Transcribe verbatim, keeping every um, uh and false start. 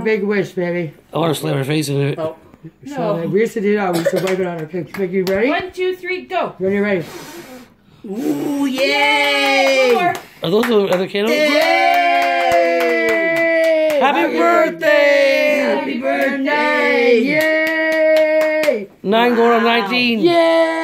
Make a wish, baby. I want to slam her face in it. Oh. No. We used to do that. We used to wipe it on her. Make you ready? One, two, three, go. Ready, ready. Ooh, yay! Yay! Are those the other candles? Yay! Happy, Happy birthday! Happy birthday! Yay! Nine wow. going on nineteen. Yay!